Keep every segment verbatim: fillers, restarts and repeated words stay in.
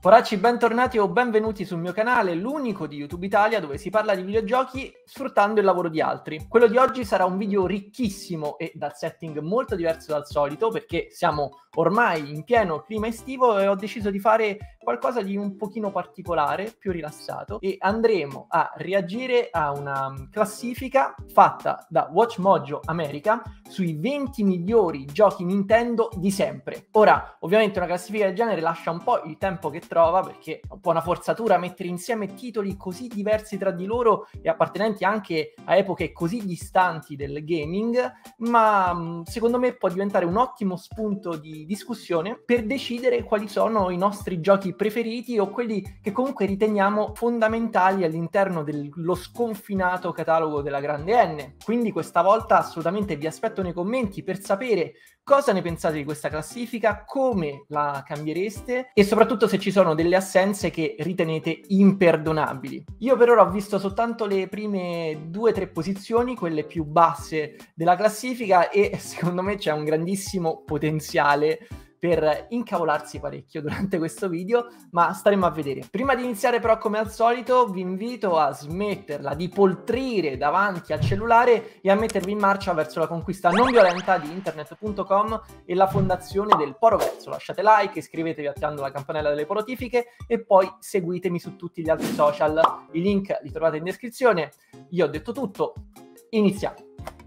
Poracci, bentornati o benvenuti sul mio canale, l'unico di YouTube Italia dove si parla di videogiochi sfruttando il lavoro di altri. Quello di oggi sarà un video ricchissimo e dal setting molto diverso dal solito, perché siamo ormai in pieno clima estivo e ho deciso di fare qualcosa di un pochino particolare, più rilassato, e andremo a reagire a una classifica fatta da WatchMojo America sui venti migliori giochi Nintendo di sempre. Ora, ovviamente una classifica del genere lascia un po' il tempo che trova, perché è un po' una forzatura mettere insieme titoli così diversi tra di loro e appartenenti anche a epoche così distanti del gaming, ma secondo me può diventare un ottimo spunto di discussione per decidere quali sono i nostri giochi preferiti o quelli che comunque riteniamo fondamentali all'interno dello sconfinato catalogo della grande N. Quindi questa volta assolutamente vi aspetto nei commenti per sapere cosa ne pensate di questa classifica, come la cambiereste e soprattutto se ci sono delle assenze che ritenete imperdonabili. Io per ora ho visto soltanto le prime due o tre posizioni, quelle più basse della classifica, e secondo me c'è un grandissimo potenziale per incavolarsi parecchio durante questo video, ma staremo a vedere. Prima di iniziare però, come al solito, vi invito a smetterla di poltrire davanti al cellulare e a mettervi in marcia verso la conquista non violenta di internet punto com e la fondazione del Poro Verso. Lasciate like, iscrivetevi attivando la campanella delle notifiche e poi seguitemi su tutti gli altri social. I link li trovate in descrizione. Io ho detto tutto, iniziamo.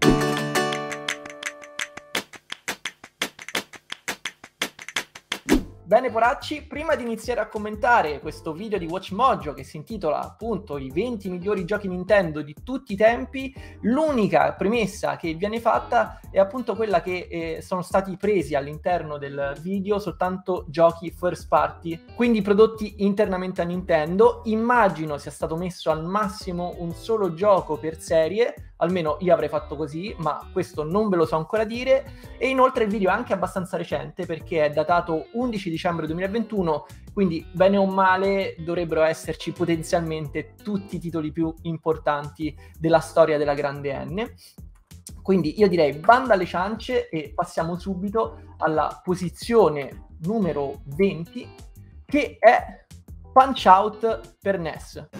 Bene poracci, prima di iniziare a commentare questo video di WatchMojo che si intitola appunto i venti migliori giochi Nintendo di tutti i tempi, l'unica premessa che viene fatta è appunto quella che eh, sono stati presi all'interno del video soltanto giochi first party, quindi prodotti internamente a Nintendo. Immagino sia stato messo al massimo un solo gioco per serie, almeno io avrei fatto così, ma questo non ve lo so ancora dire. E inoltre il video è anche abbastanza recente perché è datato undici dicembre duemilaventuno, quindi bene o male dovrebbero esserci potenzialmente tutti i titoli più importanti della storia della grande N. Quindi io direi banda alle ciance e passiamo subito alla posizione numero venti, che è Punch-Out per N E S.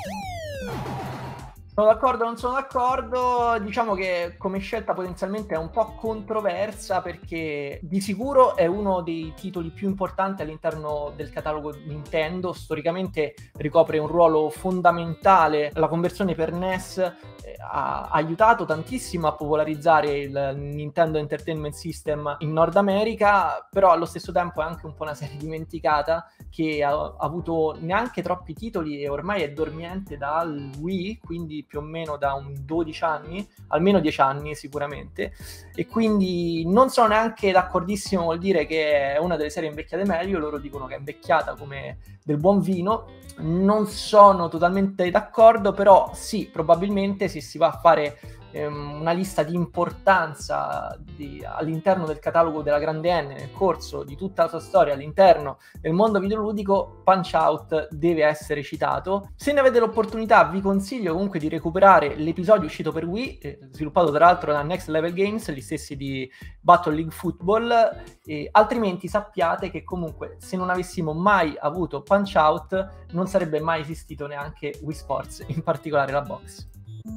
Sono d'accordo o non sono d'accordo? Diciamo che come scelta potenzialmente è un po' controversa, perché di sicuro è uno dei titoli più importanti all'interno del catalogo Nintendo. Storicamente ricopre un ruolo fondamentale. La conversione per N E S eh, ha aiutato tantissimo a popolarizzare il Nintendo Entertainment System in Nord America, però allo stesso tempo è anche un po' una serie dimenticata che ha, ha avuto neanche troppi titoli e ormai è dormiente dal Wii, quindi più o meno da un dodici anni, almeno dieci anni sicuramente, e quindi non sono neanche d'accordissimo vuol dire che è una delle serie invecchiate meglio. Loro dicono che è invecchiata come del buon vino. Non sono totalmente d'accordo, però sì, probabilmente se si va a fare ehm, una lista di importanza di, all'interno del catalogo della grande N nel corso di tutta la sua storia all'interno del mondo videoludico, Punch-Out deve essere citato. Se ne avete l'opportunità vi consiglio comunque di recuperare l'episodio uscito per Wii, eh, sviluppato tra l'altro da Next Level Games, gli stessi di Battle League Football, e altrimenti sappiate che comunque se non avessimo mai avuto Punch-Out non sarebbe mai esistito neanche Wii Sports, in particolare la box.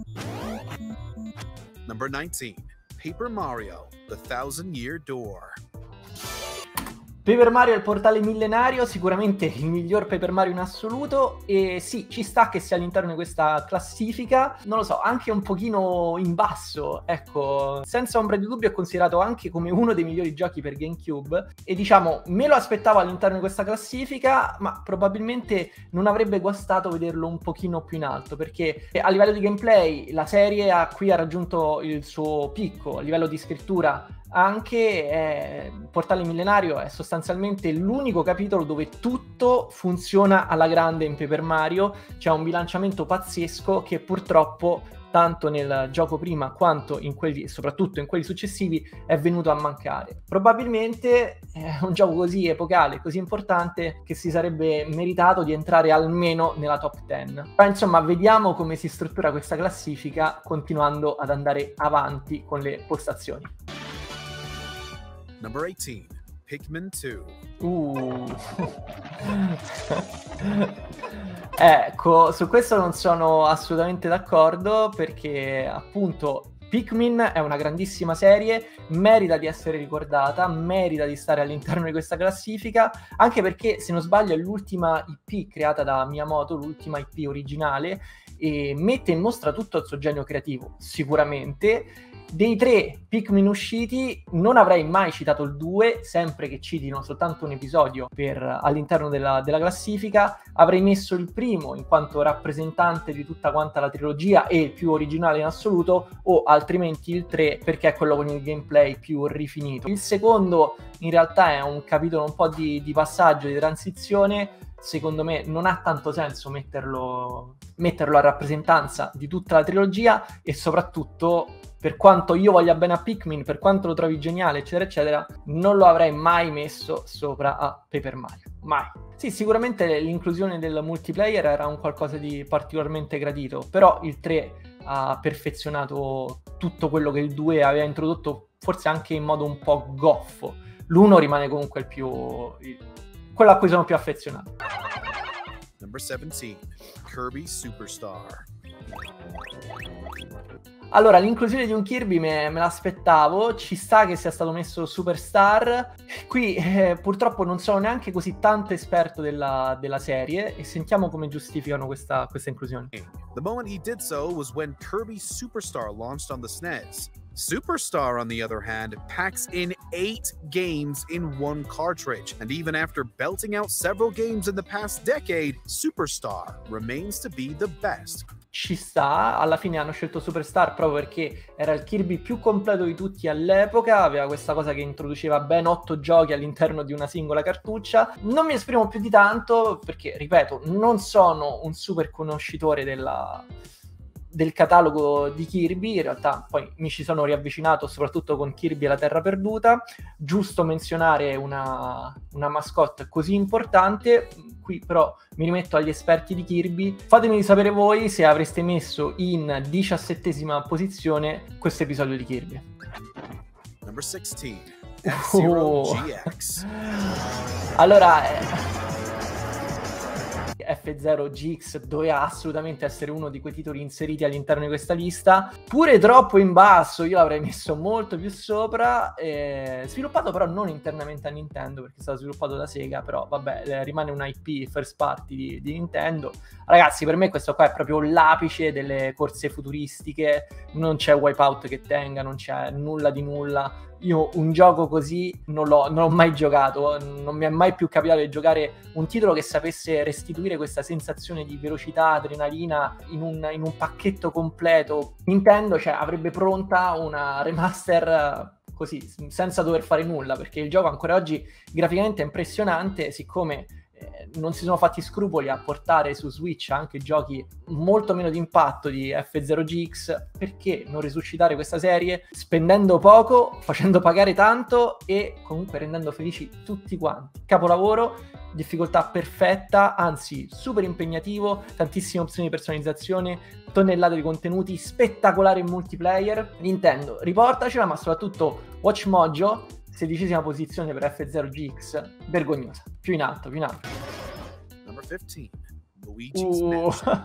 Number nineteen, Paper Mario, The Thousand Year Door. Paper Mario è il portale millenario, sicuramente il miglior Paper Mario in assoluto, e sì, ci sta che sia all'interno di questa classifica, non lo so, anche un pochino in basso, ecco, senza ombra di dubbio è considerato anche come uno dei migliori giochi per GameCube, e diciamo, me lo aspettavo all'interno di questa classifica, ma probabilmente non avrebbe guastato vederlo un pochino più in alto, perché a livello di gameplay la serie ha qui ha raggiunto il suo picco, a livello di scrittura anche eh, Portale Millenario è sostanzialmente l'unico capitolo dove tutto funziona alla grande in Paper Mario. C'è un bilanciamento pazzesco che purtroppo tanto nel gioco prima quanto in quelli, soprattutto in quelli successivi, è venuto a mancare. Probabilmente è un gioco così epocale, così importante, che si sarebbe meritato di entrare almeno nella top dieci. Ma insomma, vediamo come si struttura questa classifica continuando ad andare avanti con le postazioni. Number eighteen, Pikmin two. Uh. Ecco, su questo non sono assolutamente d'accordo perché appunto Pikmin è una grandissima serie, merita di essere ricordata, merita di stare all'interno di questa classifica, anche perché se non sbaglio è l'ultima I P creata da Miyamoto, l'ultima I P originale, e mette in mostra tutto il suo genio creativo, sicuramente. Dei tre Pikmin usciti non avrei mai citato il due, sempre che citino soltanto un episodio per, all'interno della, della classifica. Avrei messo il primo in quanto rappresentante di tutta quanta la trilogia e il più originale in assoluto, o altrimenti il tre perché è quello con il gameplay più rifinito. Il secondo in realtà è un capitolo un po' di, di passaggio, di transizione. Secondo me non ha tanto senso metterlo, metterlo a rappresentanza di tutta la trilogia, e soprattutto, per quanto io voglia bene a Pikmin, per quanto lo trovi geniale, eccetera, eccetera, non lo avrei mai messo sopra a Paper Mario. Mai. Sì, sicuramente l'inclusione del multiplayer era un qualcosa di particolarmente gradito, però il tre ha perfezionato tutto quello che il due aveva introdotto, forse anche in modo un po' goffo. L'uno rimane comunque il più... Il, quello a cui sono più affezionato. Number seventeen, Kirby Superstar. Allora, l'inclusione di un Kirby me, me l'aspettavo, ci sta che sia stato messo Superstar. Qui eh, purtroppo non sono neanche così tanto esperto della, della serie, e sentiamo come giustificano questa, questa inclusione. The moment he did so was when Kirby Superstar launched on the S N E S. Superstar, on the other hand, packs in eight games in one cartridge, and even after belting out several games in the past decade, Superstar remains to be the best. Ci sta, alla fine hanno scelto Superstar proprio perché era il Kirby più completo di tutti all'epoca, aveva questa cosa che introduceva ben otto giochi all'interno di una singola cartuccia. Non mi esprimo più di tanto perché, ripeto, non sono un super conoscitore della... del catalogo di Kirby, in realtà poi mi ci sono riavvicinato soprattutto con Kirby e la Terra Perduta. Giusto menzionare una, una mascotte così importante. Qui però mi rimetto agli esperti di Kirby. Fatemi sapere voi se avreste messo in diciassettesima posizione questo episodio di Kirby. Number sixteen, F-Zero Oh. G X. Allora, eh... F zero G X doveva assolutamente essere uno di quei titoli inseriti all'interno di questa lista, pure troppo in basso, io l'avrei messo molto più sopra, eh, sviluppato però non internamente a Nintendo perché è stato sviluppato da Sega, però vabbè, eh, rimane un I P first party di, di Nintendo. Ragazzi, per me questo qua è proprio l'apice delle corse futuristiche, non c'è Wipeout che tenga, non c'è nulla di nulla. Io un gioco così non l'ho, non l'ho mai giocato, non mi è mai più capitato di giocare un titolo che sapesse restituire questa sensazione di velocità, adrenalina in un, in un pacchetto completo. Nintendo, cioè, avrebbe pronta una remaster così, senza dover fare nulla, perché il gioco ancora oggi graficamente è impressionante, siccome eh, non si sono fatti scrupoli a portare su Switch anche giochi molto meno di impatto di F zero G X. Perché non risuscitare questa serie spendendo poco, facendo pagare tanto e comunque rendendo felici tutti quanti? Capolavoro, difficoltà perfetta, anzi super impegnativo, tantissime opzioni di personalizzazione, tonnellate di contenuti, spettacolare in multiplayer. Nintendo, riportacela, ma soprattutto Watch Mojo, sedicesima posizione per F zero G X, vergognosa. Più in alto, più in alto. Number fifteen, Luigi's Uh. Mansion.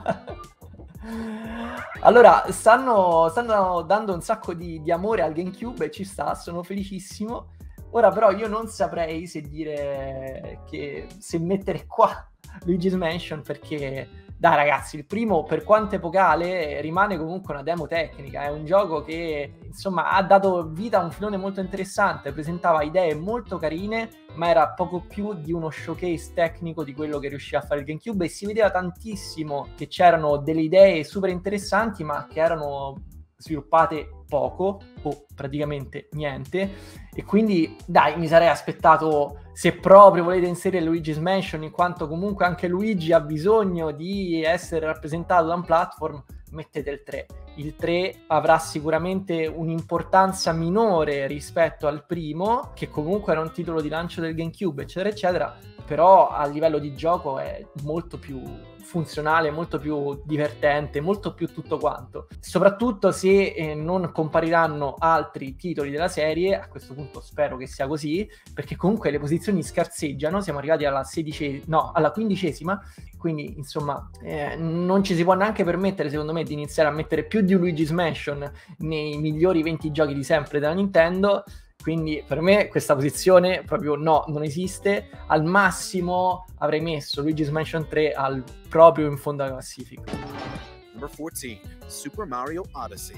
Allora, stanno, stanno dando un sacco di, di amore al GameCube e ci sta, sono felicissimo. Ora però io non saprei se dire che se mettere qua Luigi's Mansion, perché dai ragazzi, il primo, per quanto epocale, rimane comunque una demo tecnica, è un gioco che insomma ha dato vita a un filone molto interessante, presentava idee molto carine, ma era poco più di uno showcase tecnico di quello che riusciva a fare il GameCube, e si vedeva tantissimo che c'erano delle idee super interessanti ma che erano sviluppate poco o praticamente niente, e quindi dai, mi sarei aspettato, se proprio volete inserire Luigi's Mansion, in quanto comunque anche Luigi ha bisogno di essere rappresentato da un platform, mettete il tre. Il tre avrà sicuramente un'importanza minore rispetto al primo, che comunque era un titolo di lancio del GameCube, eccetera eccetera, però a livello di gioco è molto più funzionale, molto più divertente, molto più tutto quanto. Soprattutto se eh, non compariranno altri titoli della serie, a questo punto spero che sia così, perché comunque le posizioni scarseggiano, siamo arrivati alla sedicesima, no, alla quindicesima, quindi insomma eh, non ci si può neanche permettere, secondo me, di iniziare a mettere più di un Luigi's Mansion nei migliori venti giochi di sempre della Nintendo. Quindi per me questa posizione proprio no, non esiste. Al massimo avrei messo Luigi's Mansion tre al, proprio in fondo alla classifica. Number fourteen, Super Mario Odyssey.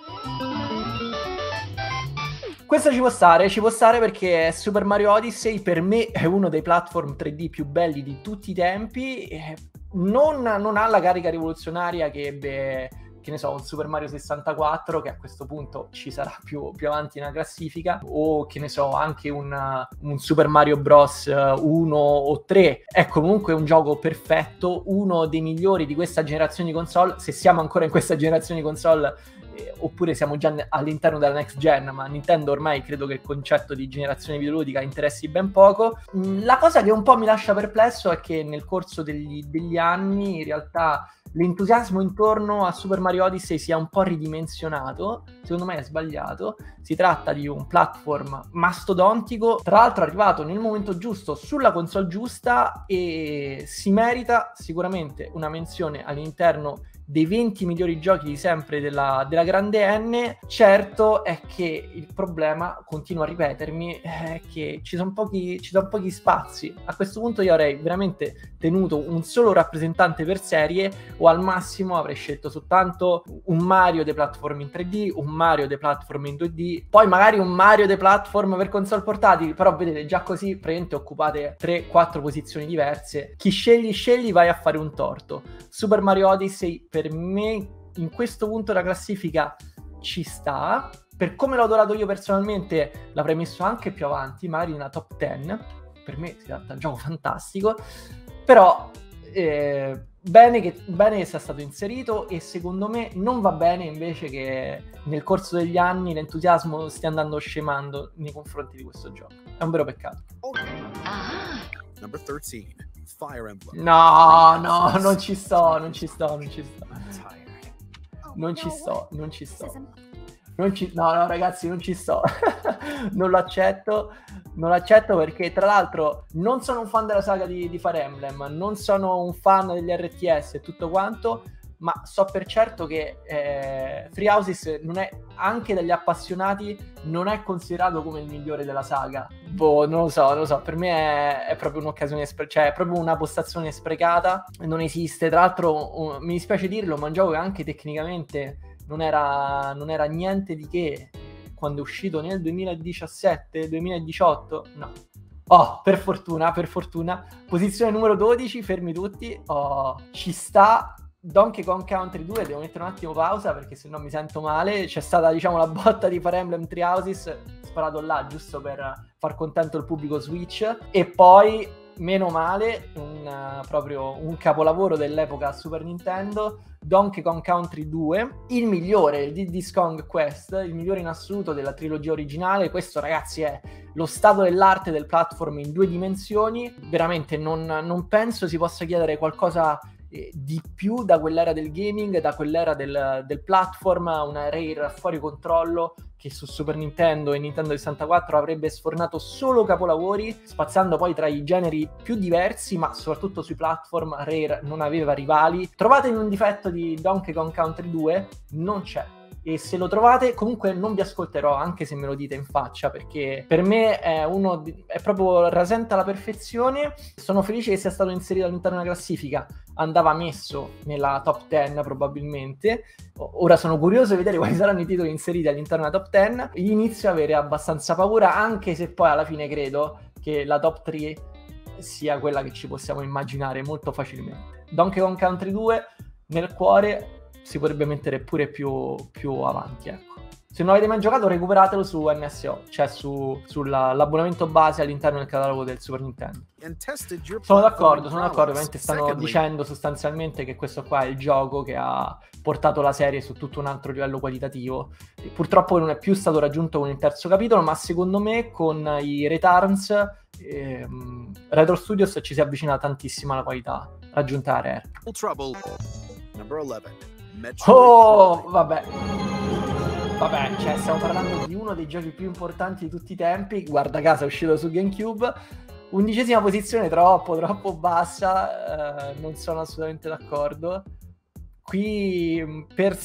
Questo ci può stare, ci può stare perché Super Mario Odyssey per me è uno dei platform tre D più belli di tutti i tempi. Non, non ha la carica rivoluzionaria che ebbe, che ne so, un Super Mario sessantaquattro, che a questo punto ci sarà più, più avanti nella classifica, o che ne so, anche un, un Super Mario Bros uno o tre. È comunque un gioco perfetto, uno dei migliori di questa generazione di console, se siamo ancora in questa generazione di console, eh, oppure siamo già all'interno della next gen, ma Nintendo ormai credo che il concetto di generazione videoludica interessi ben poco. La cosa che un po' mi lascia perplesso è che nel corso degli, degli anni in realtà l'entusiasmo intorno a Super Mario Odyssey sia un po' ridimensionato. Secondo me è sbagliato. Si tratta di un platform mastodontico, tra l'altro arrivato nel momento giusto, sulla console giusta, e si merita sicuramente una menzione all'interno dei venti migliori giochi di sempre della, della grande N. Certo è che il problema, continuo a ripetermi, è che ci sono pochi, ci sono pochi spazi. A questo punto io avrei veramente tenuto un solo rappresentante per serie, o al massimo avrei scelto soltanto un Mario dei platform in tre D, un Mario dei platform in due D, poi magari un Mario dei platform per console portatili. Però vedete, già così praticamente occupate tre quattro posizioni diverse. Chi scegli scegli vai a fare un torto. Super Mario Odyssey per me in questo punto della classifica ci sta. Per come l'ho adorato io personalmente l'avrei messo anche più avanti, magari nella top dieci. Per me si tratta di un gioco fantastico, però eh, bene, che, bene che sia stato inserito, e secondo me non va bene invece che nel corso degli anni l'entusiasmo stia andando scemando nei confronti di questo gioco. È un vero peccato. Ah. Number thirteen, Fire Emblem. No, no, non ci sto, non ci sto, non ci sto. Non ci sto, non ci sto. Non ci... No, no, ragazzi, non ci sto. Non lo accetto. Non lo accetto perché, tra l'altro, non sono un fan della saga di, di Fire Emblem, non sono un fan degli R T S e tutto quanto, ma so per certo che eh, Three Houses non è, anche dagli appassionati, non è considerato come il migliore della saga. Boh, non lo so, non lo so, per me è, è proprio un'occasione, spre- cioè è proprio una postazione sprecata, non esiste. Tra l'altro, uh, mi dispiace dirlo, ma un gioco che anche tecnicamente non era, non era niente di che quando è uscito nel duemiladiciassette duemiladiciotto, no. Oh, per fortuna, per fortuna, posizione numero dodici, fermi tutti, oh, ci sta Donkey Kong Country due. Devo mettere un attimo pausa perché sennò mi sento male. C'è stata, diciamo, la botta di Fire Emblem Three Houses, sparato là giusto per far contento il pubblico Switch, e poi meno male un, uh, proprio un capolavoro dell'epoca Super Nintendo, Donkey Kong Country due, il migliore, il Diddy's Kong Quest, il migliore in assoluto della trilogia originale. Questo, ragazzi, è lo stato dell'arte del platform in due dimensioni. Veramente non, non penso si possa chiedere qualcosa eh, di più da quell'era del gaming, da quell'era del, del platform, una Rare fuori controllo che su Super Nintendo e Nintendo sessantaquattro avrebbe sfornato solo capolavori, spaziando poi tra i generi più diversi, ma soprattutto sui platform Rare non aveva rivali. Trovate in un difetto di Donkey Kong Country due? Non c'è. E se lo trovate, comunque non vi ascolterò, anche se me lo dite in faccia, perché per me è uno di, è proprio, rasenta la perfezione. Sono felice che sia stato inserito all'interno della classifica, andava messo nella top dieci probabilmente. Ora sono curioso di vedere quali saranno i titoli inseriti all'interno della top dieci. Inizio a avere abbastanza paura, anche se poi alla fine credo che la top tre sia quella che ci possiamo immaginare molto facilmente. Donkey Kong Country due nel cuore si potrebbe mettere pure più, più avanti, ecco. Se non avete mai giocato, recuperatelo su N S O, cioè su, sull'abbonamento base all'interno del catalogo del Super Nintendo. Sono d'accordo, sono d'accordo, ovviamente stanno dicendo sostanzialmente che questo qua è il gioco che ha portato la serie su tutto un altro livello qualitativo. E purtroppo non è più stato raggiunto con il terzo capitolo, ma secondo me con i Returns ehm, Retro Studios ci si avvicina tantissimo alla qualità raggiunta a Rare. Trouble. Number eleven. Metroid Oh, Prime. vabbè. Vabbè, cioè stiamo parlando di uno dei giochi più importanti di tutti i tempi, guarda caso è uscito su GameCube, undicesima posizione troppo, troppo bassa, eh, non sono assolutamente d'accordo. Qui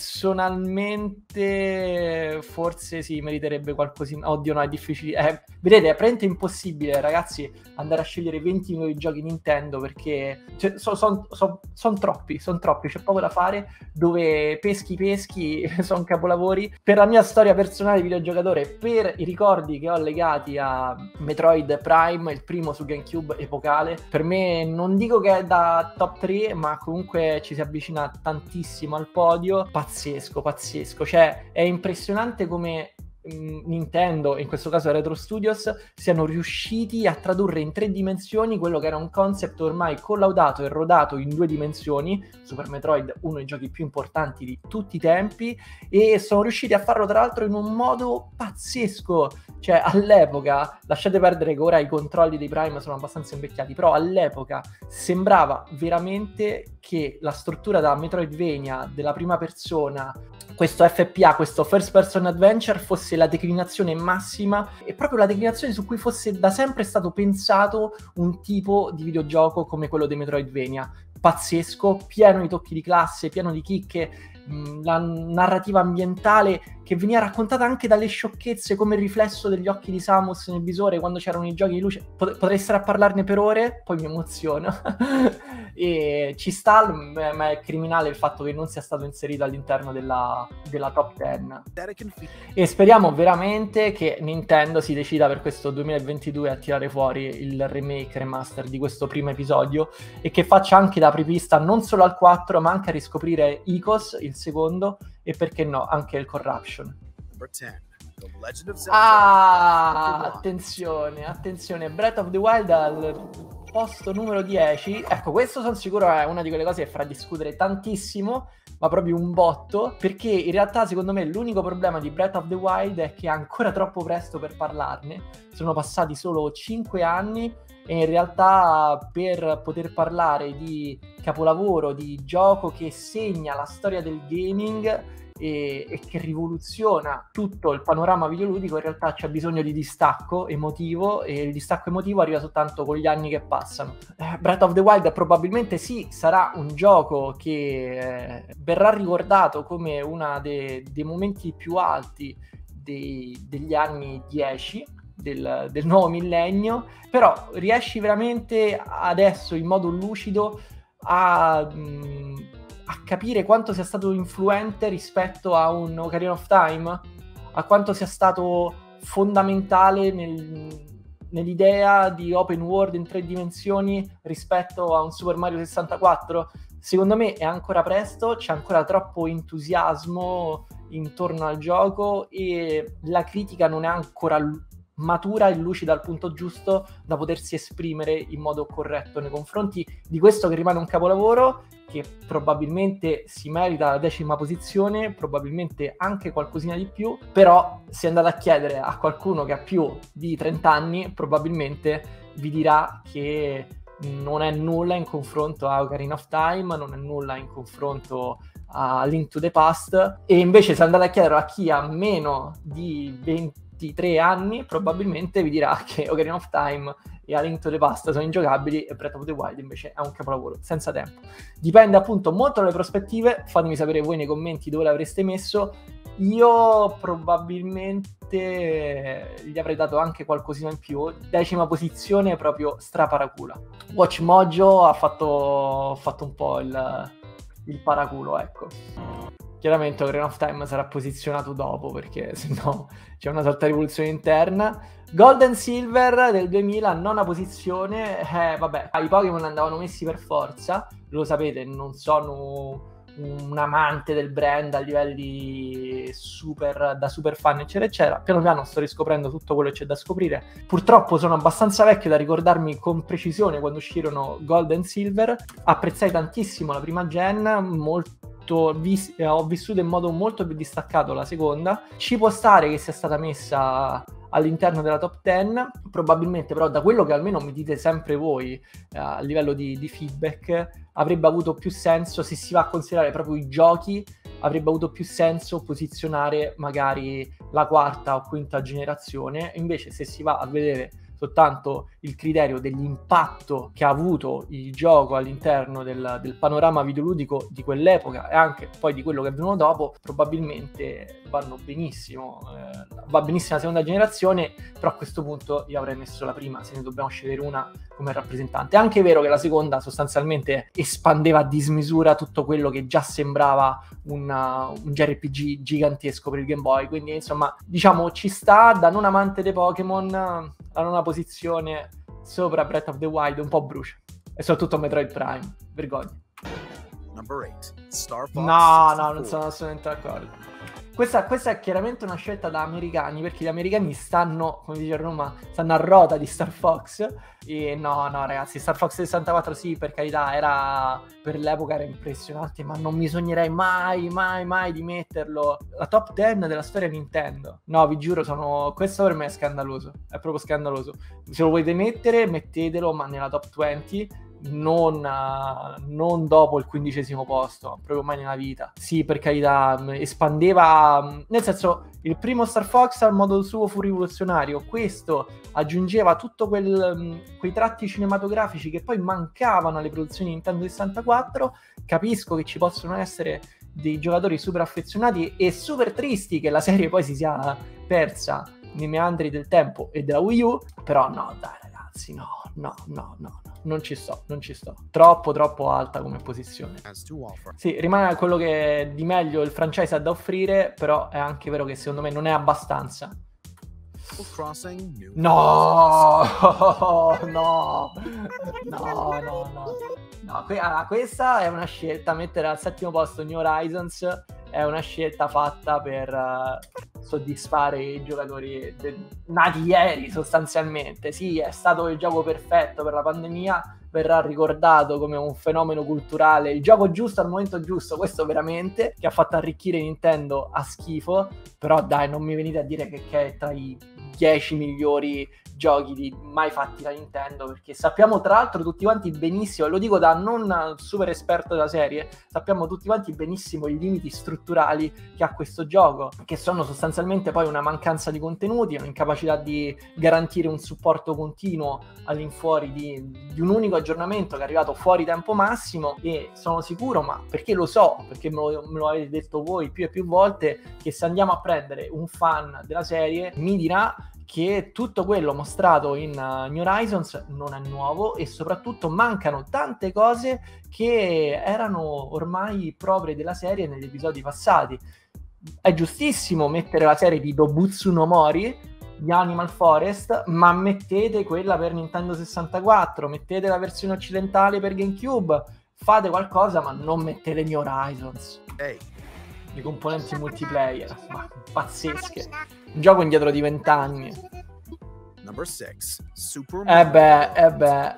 personalmente forse sì, meriterebbe qualcosina. Oddio, no, è difficile. Eh, vedete, è praticamente impossibile, ragazzi, andare a scegliere venti nuovi giochi Nintendo perché cioè, sono son, son, son troppi, sono troppi, c'è poco da fare. Dove peschi, peschi, sono capolavori. Per la mia storia personale di videogiocatore, per i ricordi che ho legati a Metroid Prime, il primo su GameCube, epocale, per me non dico che è da top tre, ma comunque ci si avvicina tantissimo al podio. Pazzesco, pazzesco, cioè è impressionante come mh, Nintendo, in questo caso Retro Studios, siano riusciti a tradurre in tre dimensioni quello che era un concept ormai collaudato e rodato in due dimensioni. Super Metroid, uno dei giochi più importanti di tutti i tempi, e sono riusciti a farlo tra l'altro in un modo pazzesco. Cioè all'epoca, lasciate perdere che ora i controlli dei Prime sono abbastanza invecchiati, però all'epoca sembrava veramente che la struttura da Metroidvania della prima persona, questo F P A, questo First Person Adventure, fosse la declinazione massima e proprio la declinazione su cui fosse da sempre stato pensato un tipo di videogioco come quello dei Metroidvania. Pazzesco, pieno di tocchi di classe, pieno di chicche, mh, la narrativa ambientale che veniva raccontata anche dalle sciocchezze, come il riflesso degli occhi di Samus nel visore quando c'erano i giochi di luce. Pot- potrei stare a parlarne per ore, poi mi emoziono. E ci sta, ma è criminale il fatto che non sia stato inserito all'interno della, della top dieci. E speriamo veramente che Nintendo si decida per questo duemilaventidue a tirare fuori il remake remaster di questo primo episodio e che faccia anche da apripista non solo al quattro, ma anche a riscoprire Icos, il secondo, e perché no, anche il Corruption. Ah, attenzione, attenzione, Breath of the Wild al posto numero dieci. Ecco, questo sono sicuro è una di quelle cose che farà discutere tantissimo, ma proprio un botto, perché in realtà secondo me l'unico problema di Breath of the Wild è che è ancora troppo presto per parlarne. Sono passati solo cinque anni e in realtà per poter parlare di capolavoro, di gioco che segna la storia del gaming e, e che rivoluziona tutto il panorama videoludico, in realtà c'è bisogno di distacco emotivo, e il distacco emotivo arriva soltanto con gli anni che passano. eh, Breath of the Wild probabilmente sì, sarà un gioco che eh, verrà ricordato come uno dei momenti più alti dei, degli anni dieci del, del nuovo millennio, però riesci veramente adesso in modo lucido a... Mh, a capire quanto sia stato influente rispetto a un Ocarina of Time, a quanto sia stato fondamentale nel, nell'idea di open world in tre dimensioni rispetto a un Super Mario sessantaquattro. Secondo me è ancora presto, c'è ancora troppo entusiasmo intorno al gioco e la critica non è ancora matura e lucida al punto giusto da potersi esprimere in modo corretto nei confronti di questo che rimane un capolavoro, che probabilmente si merita la decima posizione, probabilmente anche qualcosina di più, però se andate a chiedere a qualcuno che ha più di trenta anni probabilmente vi dirà che non è nulla in confronto a Ocarina of Time, non è nulla in confronto a Link to the Past, e invece se andate a chiedere a chi ha meno di ventitré anni probabilmente vi dirà che Ocarina of Time e A Link to the Past sono ingiocabili e Breath of the Wild invece è un capolavoro senza tempo. Dipende appunto molto dalle prospettive, fatemi sapere voi nei commenti dove l'avreste messo. Io probabilmente gli avrei dato anche qualcosina in più, decima posizione proprio straparacula. Watch Mojo ha fatto, fatto un po' il, il paraculo, ecco. Chiaramente Ocarina of Time sarà posizionato dopo perché sennò c'è una sorta di rivoluzione interna. Golden Silver del duemila, nona posizione. Eh, vabbè, i Pokémon andavano messi per forza, lo sapete, non sono un amante del brand a livelli super, da super fan eccetera eccetera. Piano piano sto riscoprendo tutto quello che c'è da scoprire. Purtroppo sono abbastanza vecchio da ricordarmi con precisione quando uscirono Gold e Silver. Apprezzai tantissimo la prima gen, molto Vis- ho vissuto in modo molto più distaccato la seconda. Ci può stare che sia stata messa all'interno della top dieci. Probabilmente però, da quello che almeno mi dite sempre voi eh, a livello di, di feedback, avrebbe avuto più senso, se si va a considerare proprio i giochi, avrebbe avuto più senso posizionare magari la quarta o quinta generazione. Invece se si va a vedere soltanto il criterio dell'impatto che ha avuto il gioco all'interno del, del panorama videoludico di quell'epoca e anche poi di quello che è venuto dopo, probabilmente vanno benissimo, eh, va benissimo la seconda generazione, però a questo punto io avrei messo la prima, se ne dobbiamo scegliere una come rappresentante. È anche vero che la seconda sostanzialmente espandeva a dismisura tutto quello che già sembrava una, un J R P G gigantesco per il Game Boy, quindi insomma diciamo ci sta, da non amante dei Pokémon a una posizione sopra Breath of the Wild un po' brucia, e soprattutto Metroid Prime, vergogna. Number eight, Star Fox no no non sono assolutamente d'accordo. Questa, questa è chiaramente una scelta da americani, perché gli americani stanno, come dice Roma, stanno a rota di Star Fox. E no, no ragazzi, Star Fox sessantaquattro sì, per carità, era per l'epoca era impressionante, ma non mi sognerei mai, mai, mai di metterlo la top dieci della storia Nintendo. No, vi giuro, sono questo per me è scandaloso, è proprio scandaloso. Se lo volete mettere, mettetelo, ma nella top venti, non, uh, non dopo il quindicesimo posto, proprio mai nella vita. Sì, per carità, espandeva, nel senso, il primo Star Fox al modo suo fu rivoluzionario, questo aggiungeva tutto quel, quei tratti cinematografici che poi mancavano alle produzioni Nintendo sessantaquattro. Capisco che ci possono essere dei giocatori super affezionati e super tristi che la serie poi si sia persa nei meandri del tempo e della Wii U, però no, dai ragazzi, no, no, no, no, no, non ci sto, non ci sto. Troppo, troppo alta come posizione. Sì, rimane quello che di meglio il franchise ha da offrire, però è anche vero che secondo me non è abbastanza. No, no, no, no, no. No, que- allora, questa è una scelta, mettere al settimo posto New Horizons è una scelta fatta per uh, soddisfare i giocatori de- nati ieri sostanzialmente. Sì, è stato il gioco perfetto per la pandemia, verrà ricordato come un fenomeno culturale, il gioco giusto al momento giusto, questo veramente, che ha fatto arricchire Nintendo a schifo, però dai, non mi venite a dire che, che è tra i dieci migliori giochi di mai fatti da Nintendo, perché sappiamo tra l'altro tutti quanti benissimo, e lo dico da non super esperto della serie, sappiamo tutti quanti benissimo i limiti strutturali che ha questo gioco, che sono sostanzialmente poi una mancanza di contenuti, un'incapacità di garantire un supporto continuo all'infuori di, di un unico aggiornamento che è arrivato fuori tempo massimo. E sono sicuro, ma perché lo so, perché me lo, me lo avete detto voi più e più volte, che se andiamo a prendere un fan della serie mi dirà che tutto quello mostrato in uh, New Horizons non è nuovo e soprattutto mancano tante cose che erano ormai proprie della serie negli episodi passati. È giustissimo mettere la serie di Dobutsu no Mori di Animal Forest, ma mettete quella per Nintendo sessantaquattro, mettete la versione occidentale per GameCube, fate qualcosa, ma non mettete New Horizons. Hey. I componenti multiplayer, ma pazzesche. Un gioco indietro di vent'anni. Number six, Super Eh beh, eh beh.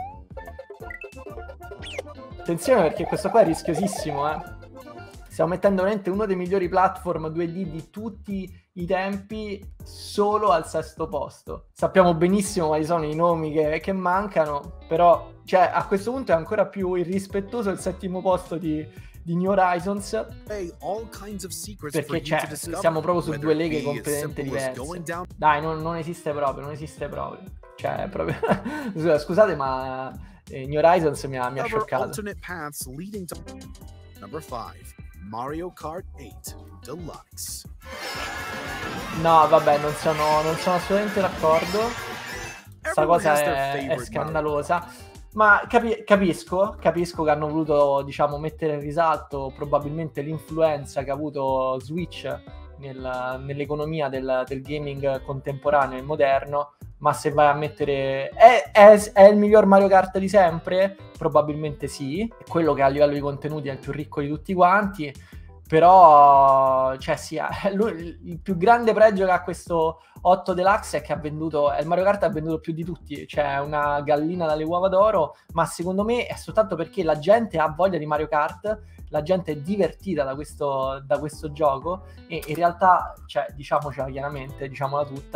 Attenzione perché questo qua è rischiosissimo, eh. Stiamo mettendo veramente uno dei migliori platform due D di tutti i tempi solo al sesto posto. Sappiamo benissimo quali sono i nomi che, che mancano, però cioè, a questo punto è ancora più irrispettoso il settimo posto di, di New Horizons, perché cioè, siamo proprio su due leghe completamente diverse. Dai, non, non esiste proprio, non esiste proprio. Cioè, proprio... Scusate, ma eh, New Horizons mi ha, mi ha scioccato. Number five, Mario Kart eight Deluxe. No, vabbè, non sono, non sono assolutamente d'accordo. Questa cosa è, è scandalosa. Ma capi- capisco, capisco che hanno voluto, diciamo, mettere in risalto probabilmente l'influenza che ha avuto Switch nel, nell'economia del, del gaming contemporaneo e moderno. Ma se vai a mettere... È, è, è il miglior Mario Kart di sempre? Probabilmente sì. È quello che a livello di contenuti è il più ricco di tutti quanti. Però, cioè sì, lui, il più grande pregio che ha questo otto Deluxe è che ha venduto... Il Mario Kart ha venduto più di tutti. Cioè una gallina dalle uova d'oro. Ma secondo me è soltanto perché la gente ha voglia di Mario Kart. La gente è divertita da questo, da questo gioco. E in realtà, cioè, diciamocela chiaramente, diciamola tutta...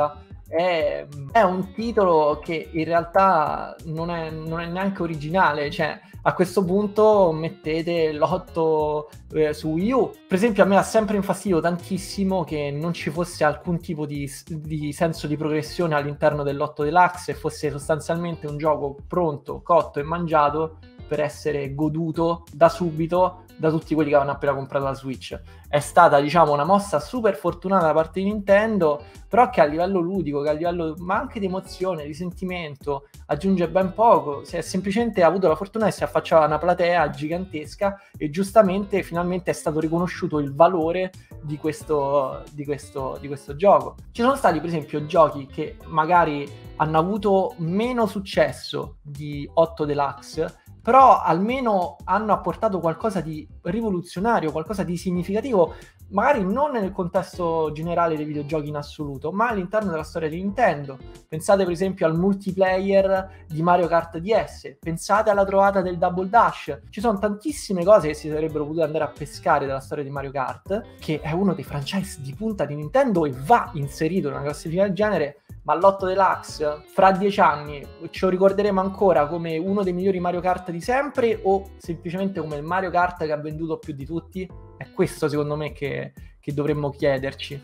è, è un titolo che in realtà non è, non è neanche originale, cioè a questo punto mettete l'otto eh, su Wii U. Per esempio a me ha sempre infastidito tantissimo che non ci fosse alcun tipo di, di senso di progressione all'interno dell'otto Deluxe e fosse sostanzialmente un gioco pronto, cotto e mangiato per essere goduto da subito da tutti quelli che avevano appena comprato la Switch. È stata, diciamo, una mossa super fortunata da parte di Nintendo, però che a livello ludico, che a livello ma anche di emozione, di sentimento, aggiunge ben poco. Si è semplicemente avuto la fortuna che si affacciava una platea gigantesca e giustamente finalmente è stato riconosciuto il valore di questo, di questo, di questo gioco. Ci sono stati per esempio giochi che magari hanno avuto meno successo di otto Deluxe, però almeno hanno apportato qualcosa di rivoluzionario, qualcosa di significativo, magari non nel contesto generale dei videogiochi in assoluto, ma all'interno della storia di Nintendo. Pensate per esempio al multiplayer di Mario Kart D S, pensate alla trovata del Double Dash. Ci sono tantissime cose che si sarebbero potute andare a pescare dalla storia di Mario Kart, che è uno dei franchise di punta di Nintendo e va inserito in una classifica del genere. Ma l'otto Deluxe fra dieci anni ce lo ricorderemo ancora come uno dei migliori Mario Kart di sempre o semplicemente come il Mario Kart che ha venduto più di tutti? È questo secondo me che, che dovremmo chiederci.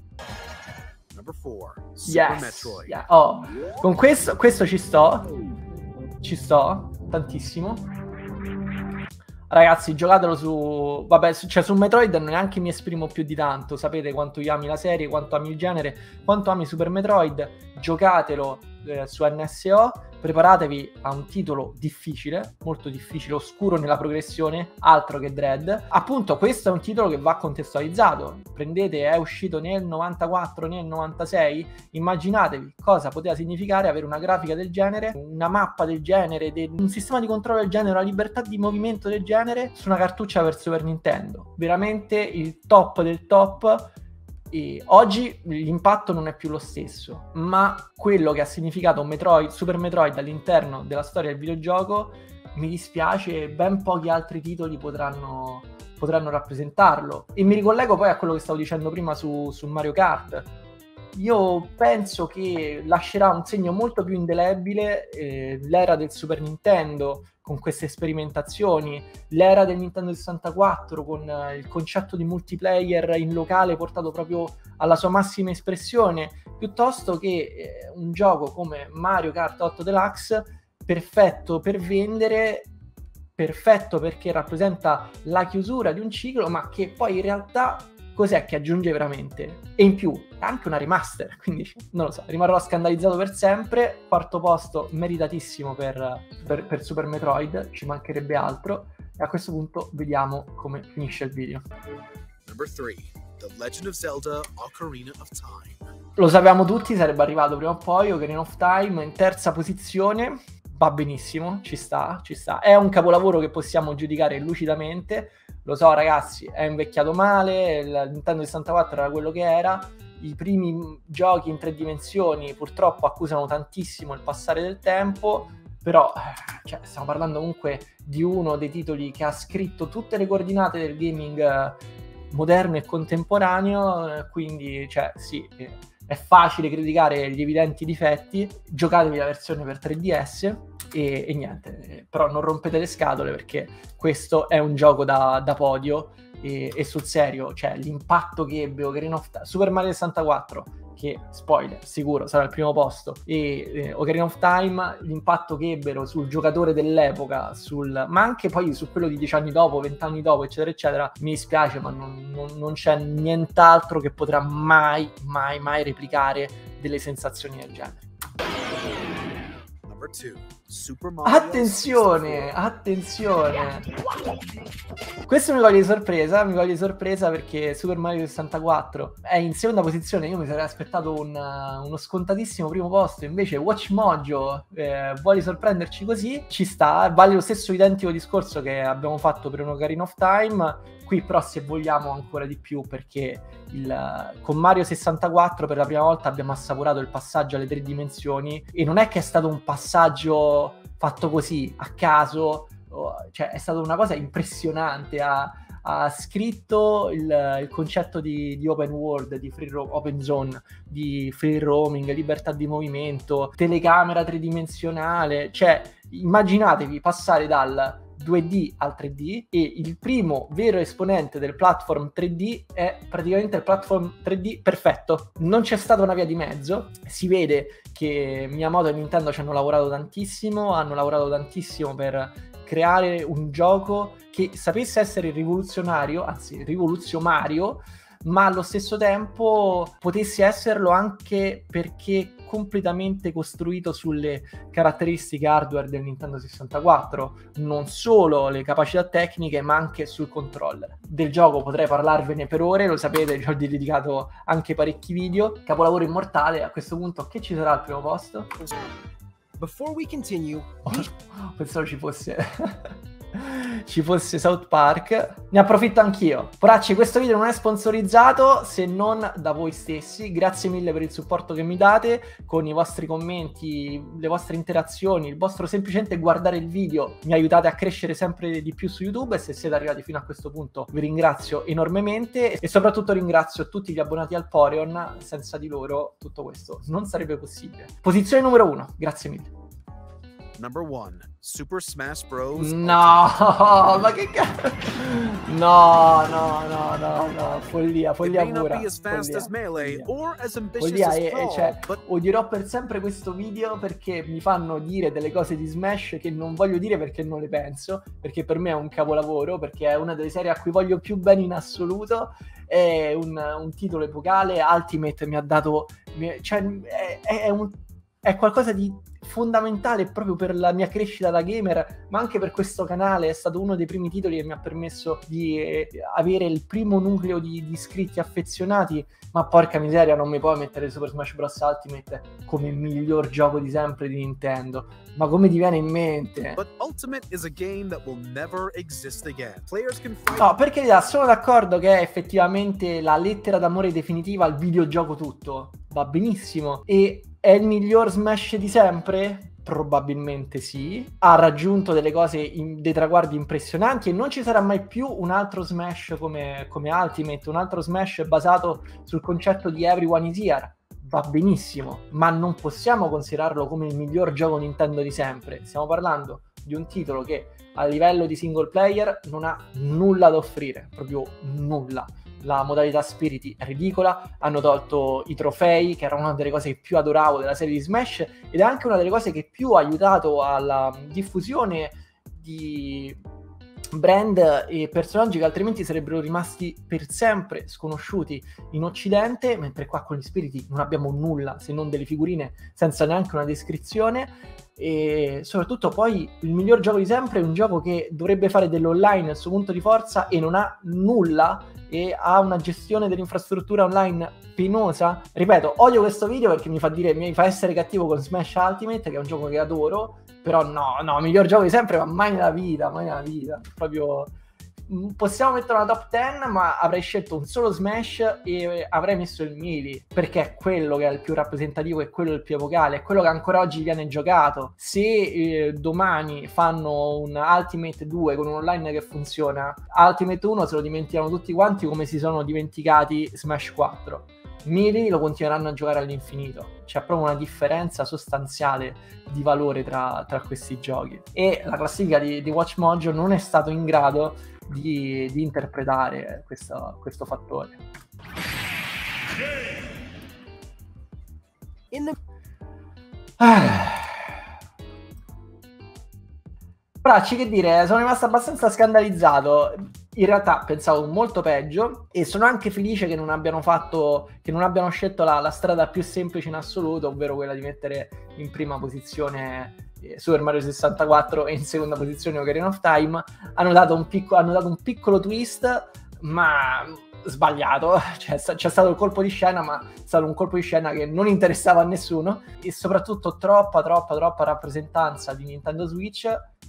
Number four, Super Yes, Metroid. yeah. Oh, con questo, questo ci sto, ci sto tantissimo. Ragazzi, giocatelo su... Vabbè, su, cioè su Metroid neanche mi esprimo più di tanto. Sapete quanto io ami la serie, quanto ami il genere, quanto ami Super Metroid. Giocatelo eh, su N S O. Preparatevi a un titolo difficile, molto difficile, oscuro nella progressione, altro che Dread. Appunto, questo è un titolo che va contestualizzato. Prendete, è uscito nel novantaquattro, nel novantasei. Immaginatevi cosa poteva significare avere una grafica del genere, una mappa del genere, de- un sistema di controllo del genere, una libertà di movimento del genere su una cartuccia per Super Nintendo. Veramente il top del top. E oggi l'impatto non è più lo stesso, ma quello che ha significato Metroid, Super Metroid all'interno della storia del videogioco, mi dispiace, ben pochi altri titoli potranno, potranno rappresentarlo. E mi ricollego poi a quello che stavo dicendo prima su, su Mario Kart. Io penso che lascerà un segno molto più indelebile eh, l'era del Super Nintendo con queste sperimentazioni, l'era del Nintendo sessantaquattro con eh, il concetto di multiplayer in locale portato proprio alla sua massima espressione, piuttosto che eh, un gioco come Mario Kart otto Deluxe, perfetto per vendere, perfetto perché rappresenta la chiusura di un ciclo, ma che poi in realtà cos'è che aggiunge veramente? E in più è anche una remaster, quindi non lo so, rimarrò scandalizzato per sempre. Quarto posto meritatissimo per, per, per Super Metroid, ci mancherebbe altro, e a questo punto vediamo come finisce il video. Number three, The Legend of Zelda: Ocarina of Time. Lo sappiamo tutti, sarebbe arrivato prima o poi Ocarina of Time in terza posizione. Va benissimo, ci sta, ci sta. È un capolavoro che possiamo giudicare lucidamente. Lo so ragazzi, è invecchiato male, il Nintendo sessantaquattro era quello che era, i primi giochi in tre dimensioni purtroppo accusano tantissimo il passare del tempo, però cioè, stiamo parlando comunque di uno dei titoli che ha scritto tutte le coordinate del gaming moderno e contemporaneo, quindi cioè sì, è facile criticare gli evidenti difetti, giocatevi la versione per tre D S e, e niente, però non rompete le scatole perché questo è un gioco da, da podio e, e sul serio, cioè l'impatto che ebbe Ocarina of Time, Super Mario sessantaquattro, che spoiler, sicuro sarà al primo posto, e eh, Ocarina of Time, l'impatto che ebbero sul giocatore dell'epoca, sul, ma anche poi su quello di dieci anni dopo, venti anni dopo, eccetera, eccetera, mi dispiace, ma non, non, non c'è nient'altro che potrà mai, mai, mai replicare delle sensazioni del genere. Number two, Super Mario Attenzione, attenzione. Questo mi coglie di sorpresa, mi coglie di sorpresa perché Super Mario sessantaquattro è in seconda posizione. Io mi sarei aspettato un, uno scontatissimo primo posto, invece Watch Mojo eh, vuole sorprenderci così, ci sta, vale lo stesso identico discorso che abbiamo fatto per un Ocarina of Time. Qui però se vogliamo ancora di più, perché il, con Mario sessantaquattro per la prima volta abbiamo assaporato il passaggio alle tre dimensioni, e non è che è stato un passaggio fatto così a caso, cioè è stata una cosa impressionante, ha, ha scritto il, il concetto di, di open world, di free ro- open zone, di free roaming, libertà di movimento, telecamera tridimensionale. Cioè, immaginatevi passare dal due D al tre D, e il primo vero esponente del platform tre D è praticamente il platform tre D perfetto. Non c'è stata una via di mezzo. Si vede che Miyamoto e Nintendo ci hanno lavorato tantissimo, hanno lavorato tantissimo per creare un gioco che sapesse essere rivoluzionario, anzi rivoluzionario, ma allo stesso tempo potesse esserlo anche perché completamente costruito sulle caratteristiche hardware del Nintendo sessantaquattro, non solo le capacità tecniche ma anche sul controller. Del gioco potrei parlarvene per ore, lo sapete, ci ho dedicato anche parecchi video. Capolavoro immortale. A questo punto che ci sarà al primo posto? Before we continue, we... pensavo ci fosse ci fosse South Park. Ne approfitto anch'io. Poracci, questo video non è sponsorizzato se non da voi stessi. Grazie mille per il supporto che mi date con i vostri commenti, le vostre interazioni, il vostro semplicemente guardare il video. Mi aiutate a crescere sempre di più su YouTube, e se siete arrivati fino a questo punto vi ringrazio enormemente, e soprattutto ringrazio tutti gli abbonati al Poreon. Senza di loro tutto questo non sarebbe possibile. Posizione numero uno, grazie mille. Number one, Super Smash Bros. No, ma che cazzo? No, no, no, no, no, follia, follia pura. Follia, follia e, e cioè, odierò per sempre questo video perché mi fanno dire delle cose di Smash che non voglio dire perché non le penso, perché per me è un capolavoro, perché è una delle serie a cui voglio più bene in assoluto. È un, un titolo epocale. Ultimate mi ha dato, mi, cioè è, è, un, è qualcosa di fondamentale proprio per la mia crescita da gamer, ma anche per questo canale. È stato uno dei primi titoli che mi ha permesso di eh, avere il primo nucleo di, di iscritti affezionati. Ma porca miseria, non mi puoi mettere Super Smash Bros. Ultimate come il miglior gioco di sempre di Nintendo. Ma come ti viene in mente? But Ultimate is a game that will never exist again. Players can fight... No, per carità, sono d'accordo che è effettivamente la lettera d'amore definitiva al videogioco tutto. Va benissimo. E è il miglior Smash di sempre? Probabilmente sì. Ha raggiunto delle cose, in, dei traguardi impressionanti, e non ci sarà mai più un altro Smash come, come Ultimate, un altro Smash basato sul concetto di Everyone is Here. Va benissimo, ma non possiamo considerarlo come il miglior gioco Nintendo di sempre. Stiamo parlando di un titolo che a livello di single player non ha nulla da offrire, proprio nulla. La modalità Spiriti è ridicola, hanno tolto i trofei, che era una delle cose che più adoravo della serie di Smash, ed è anche una delle cose che più ha aiutato alla diffusione di brand e personaggi che altrimenti sarebbero rimasti per sempre sconosciuti in Occidente, mentre qua con gli Spiriti non abbiamo nulla se non delle figurine senza neanche una descrizione. E soprattutto poi il miglior gioco di sempre è un gioco che dovrebbe fare dell'online il suo punto di forza e non ha nulla, e ha una gestione dell'infrastruttura online penosa. Ripeto, odio questo video perché mi fa dire, mi fa essere cattivo con Smash Ultimate, che è un gioco che adoro, però no, no, miglior gioco di sempre, ma mai nella vita, mai nella vita. Proprio possiamo mettere una top dieci, ma avrei scelto un solo Smash e avrei messo il Melee, perché è quello che è il più rappresentativo, è quello il più epocale, è quello che ancora oggi viene giocato. Se eh, domani fanno un Ultimate due con un online che funziona, Ultimate uno se lo dimenticano tutti quanti come si sono dimenticati Smash quattro. Melee lo continueranno a giocare all'infinito. C'è proprio una differenza sostanziale di valore tra, tra questi giochi, e la classifica di, di WatchMojo non è stato in grado di, di interpretare questo, questo fattore. In the... ah. Bracci, che dire, sono rimasto abbastanza scandalizzato. In realtà pensavo molto peggio, e sono anche felice che non abbiano fatto, che non abbiano scelto la, la strada più semplice in assoluto, ovvero quella di mettere in prima posizione eh, Super Mario sessantaquattro e in seconda posizione Ocarina of Time. Hanno dato un, picco, hanno dato un piccolo twist, ma sbagliato. Cioè, c'è stato il colpo di scena, ma è stato un colpo di scena che non interessava a nessuno, e soprattutto troppa, troppa, troppa rappresentanza di Nintendo Switch, che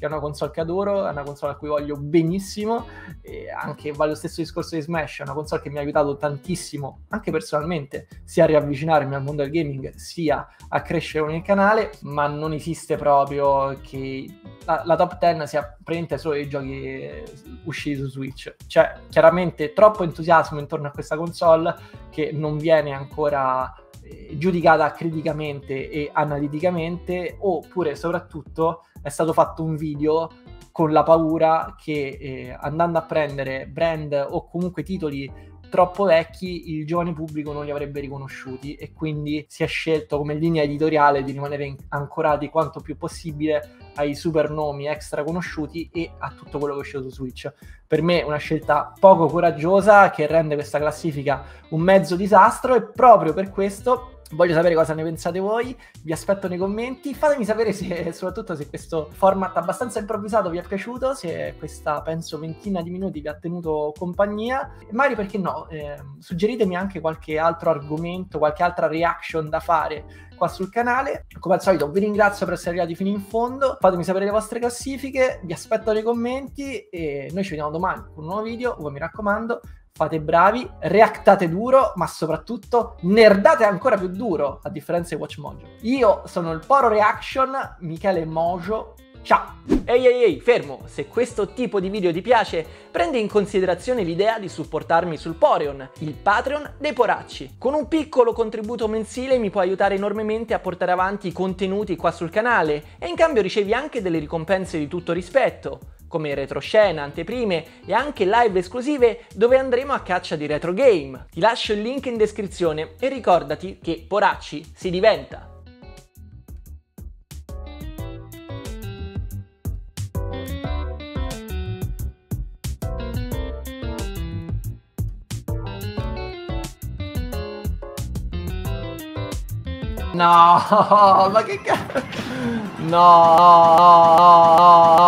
che è una console che adoro, è una console a cui voglio benissimo, e anche vale lo stesso discorso di Smash, è una console che mi ha aiutato tantissimo, anche personalmente, sia a riavvicinarmi al mondo del gaming, sia a crescere con il canale, ma non esiste proprio che la, la top dieci sia praticamente solo i giochi usciti su Switch. C'è chiaramente troppo entusiasmo intorno a questa console che non viene ancora eh, giudicata criticamente e analiticamente, oppure soprattutto è stato fatto un video con la paura che eh, andando a prendere brand o comunque titoli troppo vecchi il giovane pubblico non li avrebbe riconosciuti, e quindi si è scelto come linea editoriale di rimanere in- ancorati quanto più possibile ai super nomi extra conosciuti e a tutto quello che è uscito su Switch. Per me una scelta poco coraggiosa che rende questa classifica un mezzo disastro, e proprio per questo voglio sapere cosa ne pensate voi, vi aspetto nei commenti, fatemi sapere se, soprattutto se questo format abbastanza improvvisato vi è piaciuto, se questa penso ventina di minuti vi ha tenuto compagnia, e magari perché no, eh, suggeritemi anche qualche altro argomento, qualche altra reaction da fare qua sul canale. Come al solito vi ringrazio per essere arrivati fino in fondo, fatemi sapere le vostre classifiche, vi aspetto nei commenti e noi ci vediamo domani con un nuovo video. Voi mi raccomando, fate bravi, reactate duro, ma soprattutto nerdate ancora più duro, a differenza di Watch Mojo. Io sono il Poro Reaction, Michele Mojo, ciao! Ehi ehi ehi, fermo! Se questo tipo di video ti piace, prendi in considerazione l'idea di supportarmi sul Poreon, il Patreon dei Poracci. Con un piccolo contributo mensile mi puoi aiutare enormemente a portare avanti i contenuti qua sul canale, e in cambio ricevi anche delle ricompense di tutto rispetto, come retroscena, anteprime e anche live esclusive dove andremo a caccia di retro game. Ti lascio il link in descrizione e ricordati che Poracci si diventa. No, ma che cazzo? No, no, no, no.